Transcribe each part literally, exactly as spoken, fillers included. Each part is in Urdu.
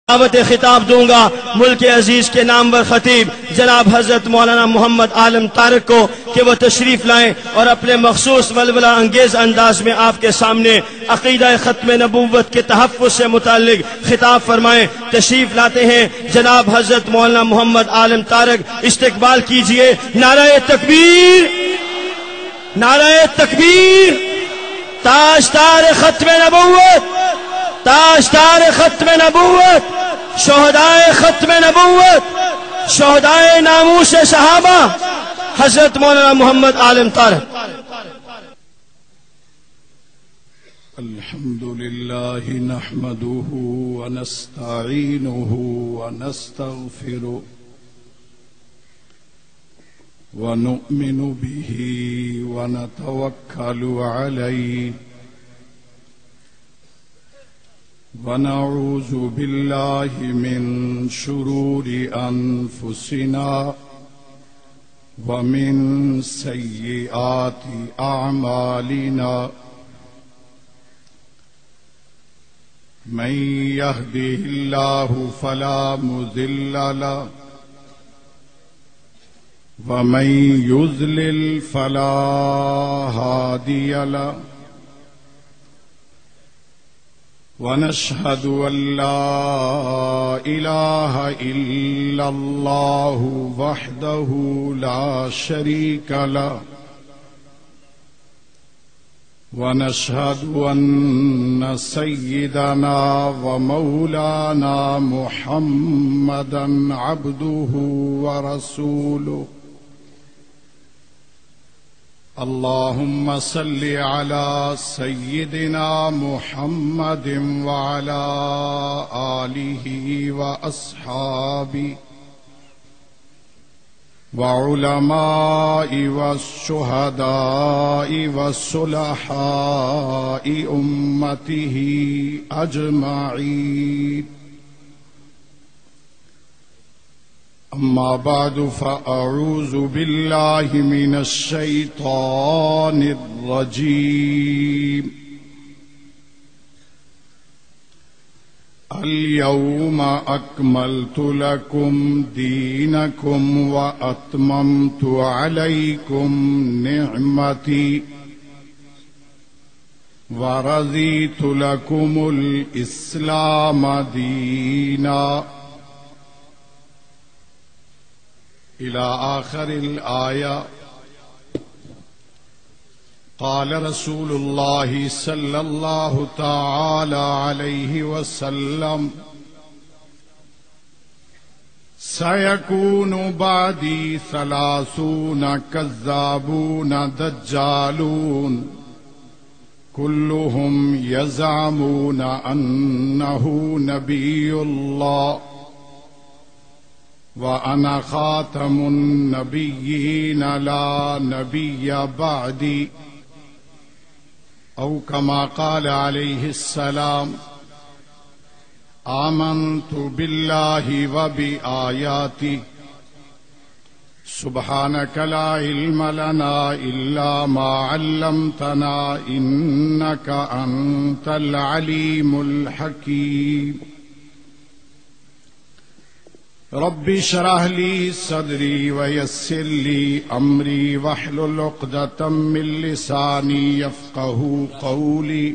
دعوت خطاب دوں گا ملک عزیز کے نامور خطیب جناب حضرت مولانا محمد عالم طارق کو کہ وہ تشریف لائیں اور اپنے مخصوص ولولہ انگیز انداز میں آپ کے سامنے عقیدہ ختم نبوت کے تحفظ سے متعلق خطاب فرمائیں۔ تشریف لاتے ہیں جناب حضرت مولانا محمد عالم طارق، استقبال کیجئے۔ نعرہ تکبیر، نعرہ تکبیر۔ تاجدار ختم نبوت، تاجدار ختم نبوت، شہدائے ختم نبوت، شہدائے ناموس صحابہ حضرت مولانا محمد عالم طارق۔ الحمد للہ نحمده ونستعینه ونستغفره ونؤمن به ونتوکل علیہ ونعوذ باللہ من شرور انفسنا ومن سیئات اعمالنا من يهده الله فلا مضل له ومن يضلل فلا هادي له ونشهد أن لا إله إلا الله وحده لا شريك له ونشهد أن سيدنا ومولانا محمدا عبده ورسوله اللهم صل على سيدنا محمد وعلى آله وأصحابه وعلماء والشهداء والصلحاء أمته أجمعين أما بعد فأعوذ بالله من الشيطان الرجيم اليوم أكملت لكم دينكم وأتممت عليكم نعمتي ورضيت لكم الإسلام دينا إلى آخر الآية. قال رسول الله صلى الله تعالى عليه وسلم سيكون بعدي ثلاثون كذابون دجالون كلهم يزعمون أنه نبي الله وأنا خاتم النبيين لا نبي بعدي أو كما قال عليه السلام. آمنت بالله وبآياته سبحانك لا علم لنا إلا ما علمتنا إنك أنت العليم الحكيم. رب اشرح لي صدري ويسر لي أمري واحلل عقدة من لساني يفقهوا قولي.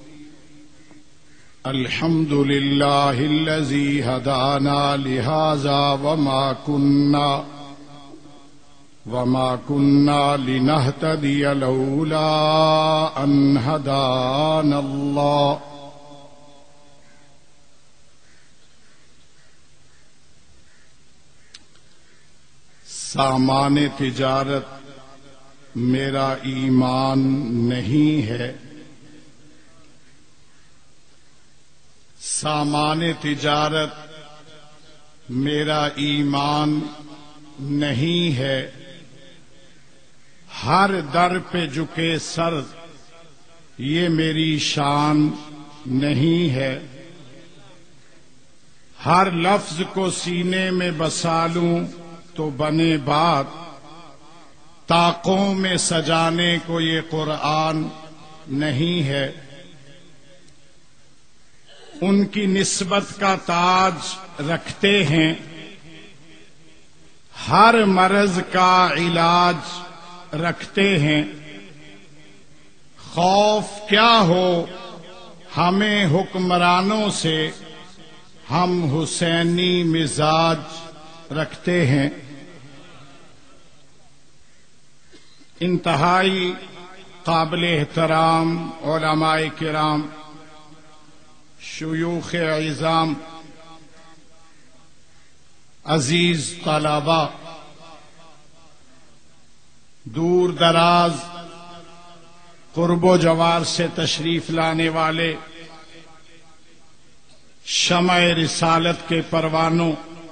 الحمد لله الذي هدانا لهذا وما كنا وما كنا لنهتدي لولا أن هدانا الله. سامان تجارت میرا ایمان نہیں ہے، سامان تجارت میرا ایمان نہیں ہے. ہر در پہ جھکے سر یہ میری شان نہیں ہے. ہر لفظ کو سینے میں بسا لوں تو بنے بات، طاقوں میں سجانے کو یہ قرآن نہیں ہے. ان کی نسبت کا تاج رکھتے ہیں، ہر مرض کا علاج رکھتے ہیں۔ خوف کیا ہو ہمیں حکمرانوں سے، ہم حسینی مزاج رکھتے ہیں۔ انتہائی قابل احترام علماء کرام، شیوخ عظام، عزیز طلباء، دور دراز قرب و جوار سے تشریف لانے والے شمع رسالت کے پروانوں،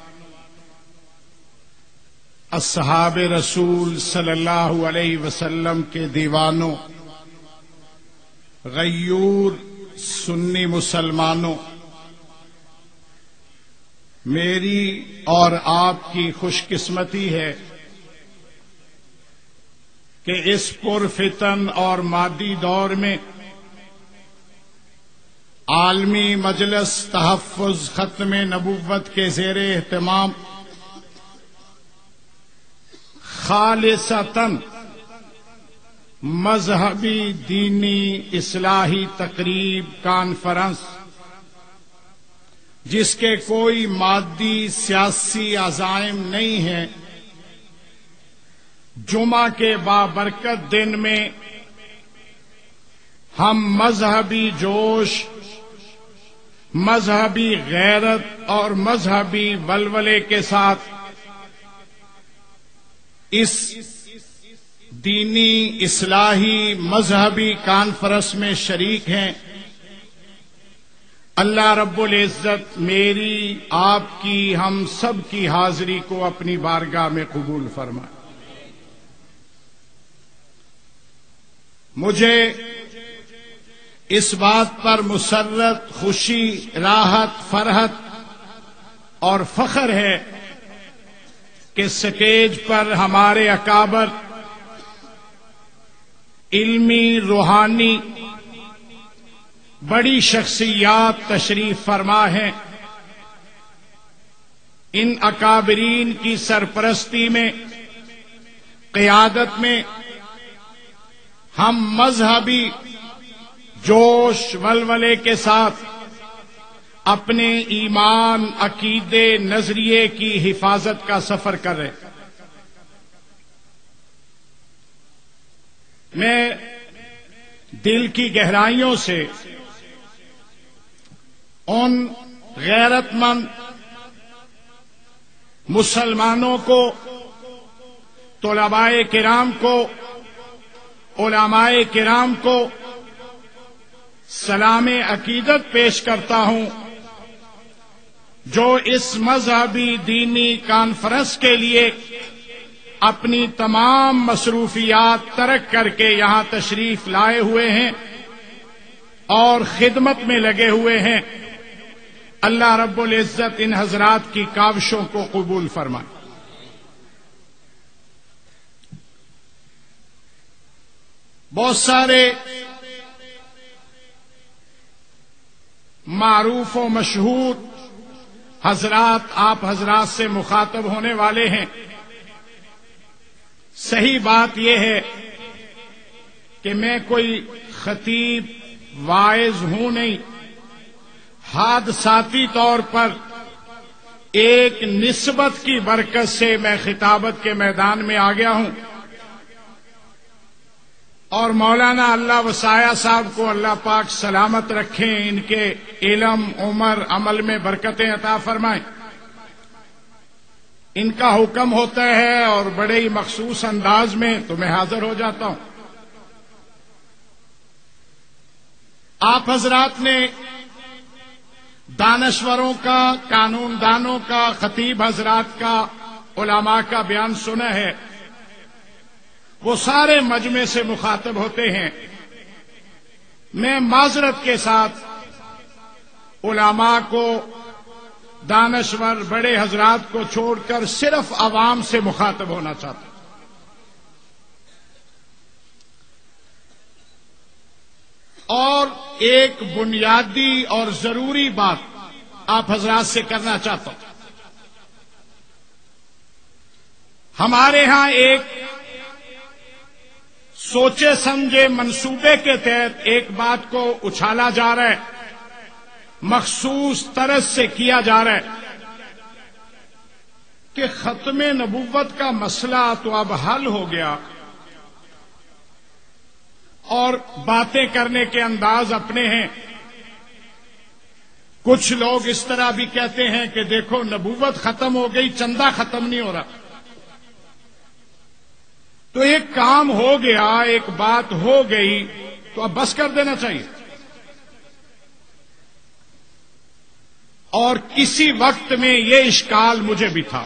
اصحاب رسول صلی اللہ علیہ وسلم کے دیوانوں، غیور سنی مسلمانوں، میری اور آپ کی خوش قسمتی ہے کہ اس پرفتن اور مادی دور میں عالمی مجلس تحفظ ختم نبوت کے زیر اہتمام خالصتاً مذہبی دینی اصلاحی تقریب کانفرنس، جس کے کوئی مادی سیاسی عزائم نہیں ہیں، جمعہ کے بابرکت دن میں ہم مذہبی جوش، مذہبی غیرت اور مذہبی ولولے کے ساتھ اس دینی اصلاحی مذہبی کانفرنس میں شریک ہیں۔ اللہ رب العزت میری، آپ کی، ہم سب کی حاضری کو اپنی بارگاہ میں قبول فرمائے۔ مجھے اس بات پر مسرت، خوشی، راحت، فرحت اور فخر ہے کہ سٹیج پر ہمارے اکابر، علمی، روحانی بڑی شخصیات تشریف فرما ہیں۔ ان اکابرین کی سرپرستی میں، قیادت میں ہم مذہبی جوش ولولے کے ساتھ اپنے ایمان، عقیدے، نظریے کی حفاظت کا سفر کر رہے۔ میں دل کی گہرائیوں سے ان غیرت مند مسلمانوں کو، طلباء کرام کو، علماء کرام کو سلام عقیدت پیش کرتا ہوں، جو اس مذہبی دینی کانفرنس کے لیے اپنی تمام مصروفیات ترک کر کے یہاں تشریف لائے ہوئے ہیں اور خدمت میں لگے ہوئے ہیں۔ اللہ رب العزت ان حضرات کی کاوشوں کو قبول فرمائے۔ بہت سارے معروف و مشہور حضرات آپ حضرات سے مخاطب ہونے والے ہیں۔ صحیح بات یہ ہے کہ میں کوئی خطیب واعظ ہوں نہیں، حادثاتی طور پر ایک نسبت کی برکت سے میں خطابت کے میدان میں آ گیا ہوں، اور مولانا اللہ وسایہ صاحب کو اللہ پاک سلامت رکھیں، ان کے علم، عمر، عمل میں برکتیں عطا فرمائیں۔ ان کا حکم ہوتا ہے اور بڑے ہی مخصوص انداز میں تو میں حاضر ہو جاتا ہوں۔ آپ حضرات نے دانشوروں کا، قانون دانوں کا، خطیب حضرات کا، علماء کا بیان سنا ہے۔ وہ سارے مجمع سے مخاطب ہوتے ہیں۔ میں معذرت کے ساتھ علماء کو، دانشور بڑے حضرات کو چھوڑ کر صرف عوام سے مخاطب ہونا چاہتا ہوں۔ اور ایک بنیادی اور ضروری بات آپ حضرات سے کرنا چاہتا ہوں. ہمارے ہاں ایک سوچے سمجھے منصوبے کے تحت ایک بات کو اچھالا جا رہا ہے، مخصوص طرز سے کیا جا رہا ہے کہ ختم نبوت کا مسئلہ تو اب حل ہو گیا اور باتیں کرنے کے انداز اپنے ہیں. کچھ لوگ اس طرح بھی کہتے ہیں کہ دیکھو نبوت ختم ہو گئی، چندہ ختم نہیں ہو رہا. تو ایک کام ہو گیا، ایک بات ہو گئی تو اب بس کر دینا چاہیے. اور کسی وقت میں یہ اشکال مجھے بھی تھا،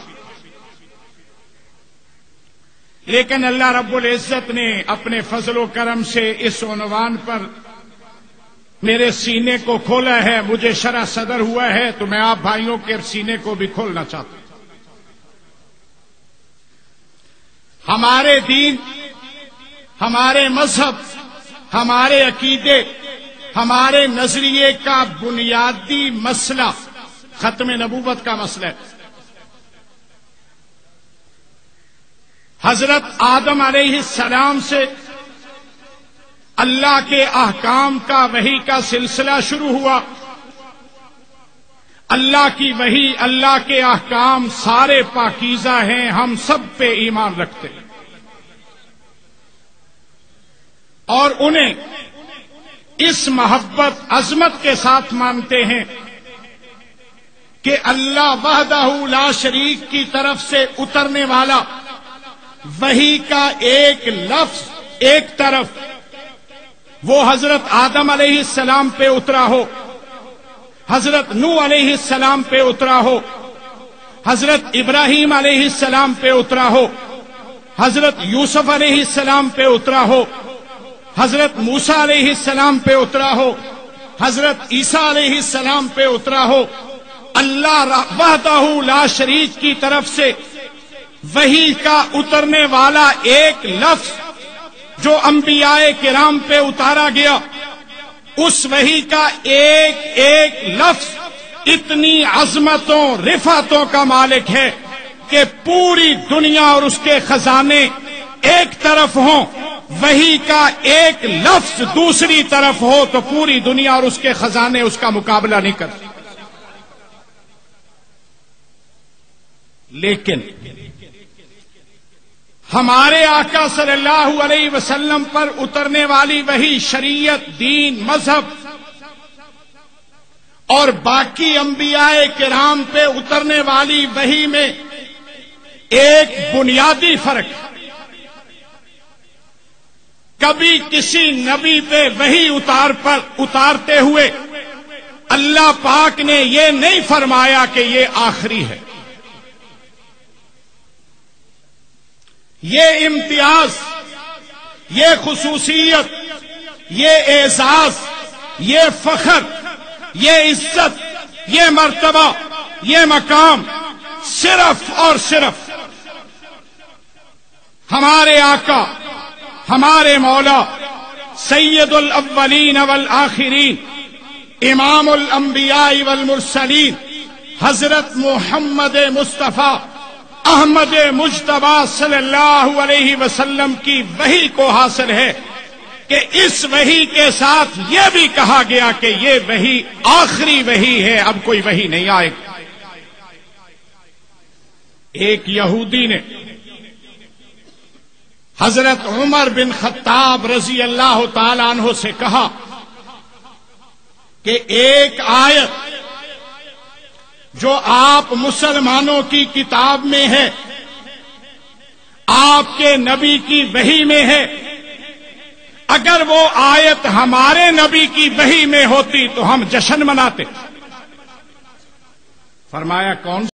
لیکن اللہ رب العزت نے اپنے فضل و کرم سے اس عنوان پر میرے سینے کو کھولا ہے، مجھے شرح صدر ہوا ہے، تو میں آپ بھائیوں کے سینے کو بھی کھولنا چاہتا ہوں. ہمارے دین، ہمارے مذہب، ہمارے عقیدے، ہمارے نظریے کا بنیادی مسئلہ ختم نبوت کا مسئلہ ہے. حضرت آدم علیہ السلام سے اللہ کے احکام کا وحی کا سلسلہ شروع ہوا. اللہ کی وحی، اللہ کے احکام سارے پاکیزہ ہیں، ہم سب پہ ایمان رکھتے ہیں اور انہیں اس محبت عظمت کے ساتھ مانتے ہیں کہ اللہ وحدہ لا شریک کی طرف سے اترنے والا وحی کا ایک لفظ ایک طرف وہ حضرت آدم علیہ السلام پہ اترا ہو، حضرت نوح علیہ السلام پہ اترا ہو، حضرت ابراہیم علیہ السلام پہ اترا ہو، حضرت یوسف علیہ السلام پہ اترا ہو، حضرت موسیٰ علیہ السلام پہ اترا ہو، حضرت عیسیٰ علیہ السلام پہ اترا ہو. اللہ وحدہ لا شریک کی طرف سے وحی کا اترنے والا ایک لفظ جو انبیاء کرام پہ اتارا گیا، اس وحی کا ایک ایک لفظ اتنی عظمتوں رفعتوں کا مالک ہے کہ پوری دنیا اور اس کے خزانے ایک طرف ہوں، وحی کا ایک لفظ دوسری طرف ہو تو پوری دنیا اور اس کے خزانے اس کا مقابلہ نہیں کرتے. لیکن ہمارے آقا صلی اللہ علیہ وسلم پر اترنے والی وہی شریعت، دین، مذہب اور باقی انبیاء کرام پہ اترنے والی وحی میں ایک بنیادی فرق. کبھی کسی نبی پہ وحی اتار پر اتارتے ہوئے اللہ پاک نے یہ نہیں فرمایا کہ یہ آخری ہے. یہ امتیاز، یہ خصوصیت، یہ اعزاز، یہ فخر، یہ عزت، یہ مرتبہ، یہ مقام صرف اور صرف ہمارے آقا، ہمارے مولا سید الاولین والآخرین، امام الانبیاء والمرسلین حضرت محمد مصطفیٰ احمد مجتبیٰ صلی اللہ علیہ وسلم کی وحی کو حاصل ہے کہ اس وحی کے ساتھ یہ بھی کہا گیا کہ یہ وحی آخری وحی ہے، اب کوئی وحی نہیں آئے گی. ایک یہودی نے حضرت عمر بن خطاب رضی اللہ تعالی عنہ سے کہا کہ ایک آیت جو آپ مسلمانوں کی کتاب میں ہے، آپ کے نبی کی وحی میں ہے، اگر وہ آیت ہمارے نبی کی وحی میں ہوتی تو ہم جشن مناتے. فرمایا کون